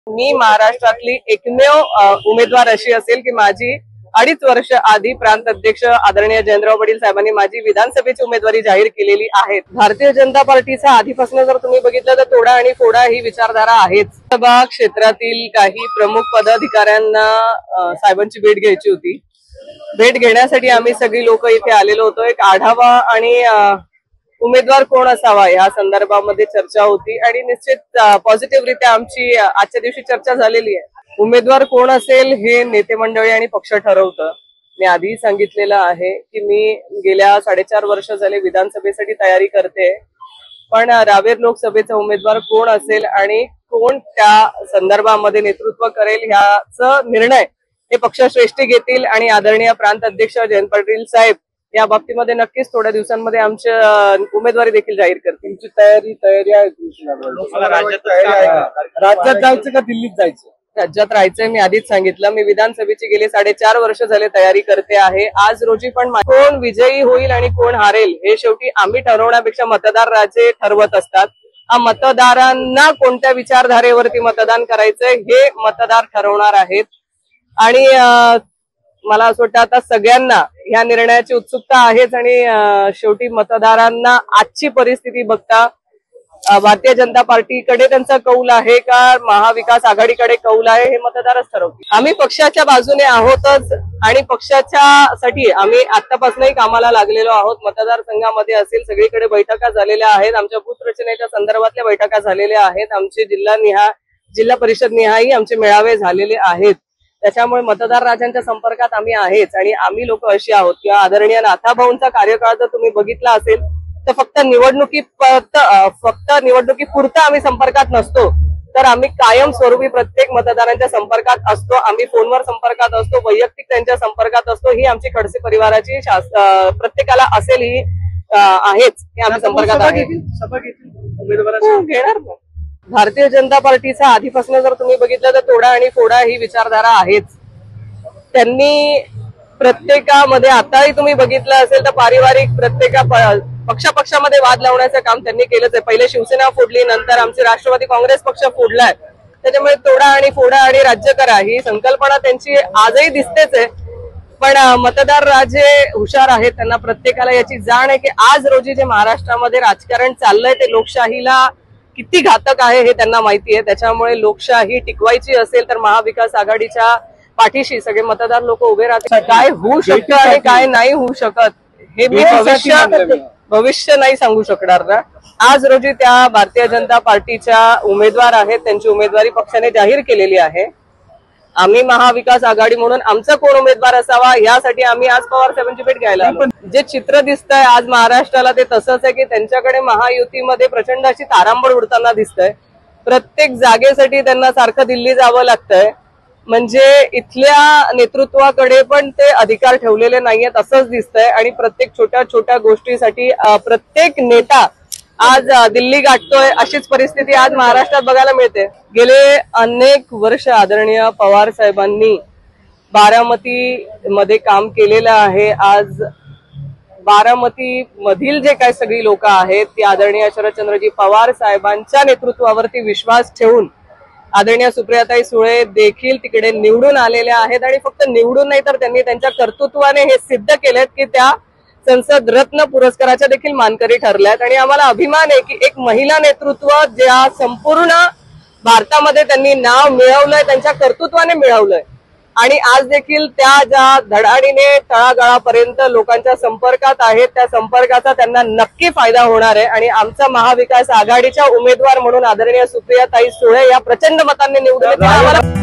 मी महाराष्ट्रातली एकमेव उमेदवार अशी असेल की माझी 2.5 वर्ष आधी प्रांत अध्यक्ष आदरणीय जयंतराव पाटील साहेबांनी माझी विधानसभेची उमेदवारी जाहीर केलेली आहे। भारतीय जनता पार्टीचा आधीपासून जर तुम्ही बघितलं तर तोडा आणि फोडा ही विचारधारा आहेच। सभा क्षेत्रातील काही प्रमुख पदाधिकाऱ्यांना साहेबांची भेट घ्यायची होती। भेट घेण्यासाठी आम्ही सगळी लोक इथे आलेलो होतो। एक आढावा आणि उमेदवार कोण असावा या संदर्भामध्ये चर्चा होती आणि निश्चित पॉझिटिव्हरित्या आमची आजच्या दिवशी चर्चा झालेली आहे। उमेदवार कोण असेल हे नेते मंडळी आणि पक्ष ठरवतं। मी आधी सांगितलेलं आहे की मी गेल्या 4.5 वर्ष झाले विधानसभेसाठी तयारी करते, पण रावेर लोकसभेचा उमेदवार कोण असेल आणि कोण त्या संदर्भामध्ये नेतृत्व करेल ह्याचा निर्णय हे पक्षश्रेष्ठी घेतील आणि आदरणीय प्रांत अध्यक्ष जयंत पाटील साहेब या बाबतीमध्ये नक्कीच थोड्या दिवसांमध्ये आमच्या उमेदवारी देखील जाहीर करतील। तुमची तयारी आहे? राज्यात जायचं का दिल्लीत जायचं? राज्यात राहायचंय। मी आधीच सांगितलं, मी विधानसभेची गेली 4.5 वर्ष झाले तयारी करते आहे। आज रोजी पण कोण विजयी होईल आणि कोण हारेल हे शेवटी आम्ही ठरवण्यापेक्षा मतदार राजे ठरवत असतात। मतदारांना कोणत्या विचारधारेवरती मतदान करायचंय हे मतदार ठरवणार आहेत आणि मला असं वाटतं आता सगळ्यांना या निर्णयाची उत्सुकता आहेच आणि शेवटी मतदारांना आजची परिस्थिती बघता भारतीय जनता पार्टीकडे त्यांचा कौल आहे का महाविकास आघाडीकडे कौल आहे हे मतदारच ठरवतील। आम्ही पक्षाच्या बाजूने आहोतच आणि पक्षाच्यासाठी आम्ही आतापासूनही कामाला लागलेलो आहोत। मतदारसंघामध्ये असेल सगळीकडे बैठका झालेल्या आहेत, आमच्या बूथ रचनेच्या संदर्भातल्या बैठका झालेल्या आहेत, आमचे जिल्हा परिषद निहाय आमचे मेळावे झालेले आहेत। त्याच्यामुळे मतदार राजांच्या संपर्कात आम्ही आहेच आणि आम्ही लोक अशी आहोत किंवा आदरणीय नाथाभाऊंचा कार्यकाळ जर तुम्ही बघितला असेल तर फक्त निवडणुकीपुरता आम्ही संपर्कात नसतो, तर आम्ही कायम स्वरूपी प्रत्येक मतदारांच्या संपर्कात असतो। आम्ही फोनवर संपर्कात असतो, वैयक्तिक त्यांच्या संपर्कात असतो। ही आमची खडसे परिवाराची प्रत्येकाला असेल ही आहेच की आम्ही संपर्कात आहे। घेणार ना। भारतीय जनता पार्टीचा आधीपासून जर तुम्ही बघितलं तर तोडा आणि फोडा ही विचारधारा आहेच। त्यांनी प्रत्येकामध्ये आताही तुम्ही बघितलं असेल तर पारिवारिक पक्षामध्ये वाद लावण्याचं काम त्यांनी केलंच आहे। पहिले शिवसेना फोडली, नंतर आमचे राष्ट्रवादी काँग्रेस पक्ष फोडलाय। त्याच्यामुळे तोडा आणि फोडा आणि राज्य करा ही संकल्पना त्यांची आजही दिसतेच आहे, पण मतदार राजे हुशार आहेत, त्यांना प्रत्येकाला याची जाण आहे की आज रोजी जे महाराष्ट्रामध्ये राजकारण चाललंय ते लोकशाहीला किती घातक आहे हे त्यांना माहिती आहे। त्याच्यामुळे लोकशाही टिकवायची असेल तर महाविकास आघाडीच्या पाठीशी सगळे मतदार लोक उभे राहतात। काय होऊ शकतं आणि काय नाही होऊ शकत हे मी भविष्य नाही सांगू शकणार ना। आज रोजी त्या भारतीय जनता पार्टीच्या उमेदवार आहेत, त्यांची उमेदवारी पक्षाने जाहीर केलेली आहे। आम्ही महाविकास आघाडी म्हणून आमचा कोण उमेदवार असावा यासाठी आम्ही आज पवार साहेबांची भेट घ्यायला आलो। जे चित्र दिसतंय आज महाराष्ट्राला ते तसंच आहे की त्यांच्याकडे महायुतीमध्ये प्रचंड अशी तारांबळ उडताना दिसतंय। प्रत्येक जागेसाठी त्यांना सारखं दिल्ली जावं लागतंय, म्हणजे इथल्या नेतृत्वाकडे पण ते अधिकार ठेवलेले नाहीयेत असंच दिसतंय आणि प्रत्येक छोट्या छोट्या गोष्टीसाठी प्रत्येक नेता आज दिल्ली गाठतोय अशीच परिस्थिती आज महाराष्ट्रात बघायला मिळते। गेले अनेक वर्ष आदरणीय पवार साहेबांनी बारामती मध्ये काम केलेलं आहे। आज बारामती मधील जे काही सगळी लोक आहेत ती आदरणीय शरदचंद्रजी पवार साहेबांच्या नेतृत्वावरती विश्वास ठेवून आदरणीय सुप्रियाताई सुळे देखील तिकडे निवडून आलेल्या आहेत आणि फक्त निवडून नाही तर त्यांनी त्यांच्या कर्तृत्वाने हे सिद्ध केलेत की त्या संसद रत्न पुरस्काराच्या देखील मानकरी ठरल्यात आणि आम्हाला अभिमान आहे की एक महिला नेतृत्व ज्या संपूर्ण भारतामध्ये त्यांनी नाव मिळवलंय त्यांच्या कर्तृत्वाने मिळवलंय आणि आज देखील त्या ज्या धडाडीने तळागाळापर्यंत लोकांच्या संपर्कात आहेत त्या संपर्काचा त्यांना नक्की फायदा होणार आहे आणि आमचा महाविकास आघाडीच्या उमेदवार म्हणून आदरणीय सुप्रियाताई सुळे या प्रचंड मतांनी निवडून